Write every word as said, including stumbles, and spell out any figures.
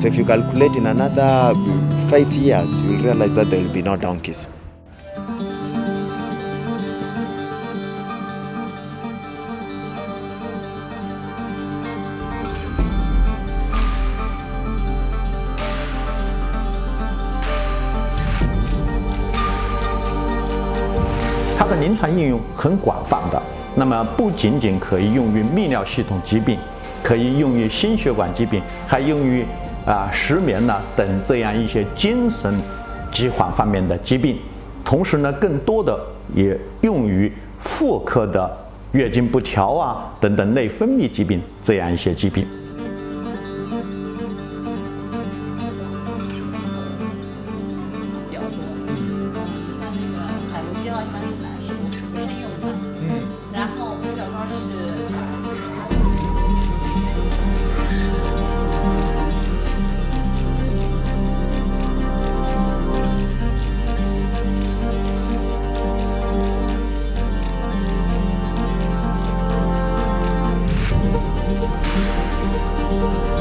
So if you calculate in another five years, you'll realize that there will be no donkeys. 它的临床应用很广泛的，那么不仅仅可以用于泌尿系统疾病，可以用于心血管疾病，还用于啊失眠呢等这样一些精神疾患方面的疾病。同时呢，更多的也用于妇科的月经不调啊等等内分泌疾病这样一些疾病。 Thank you.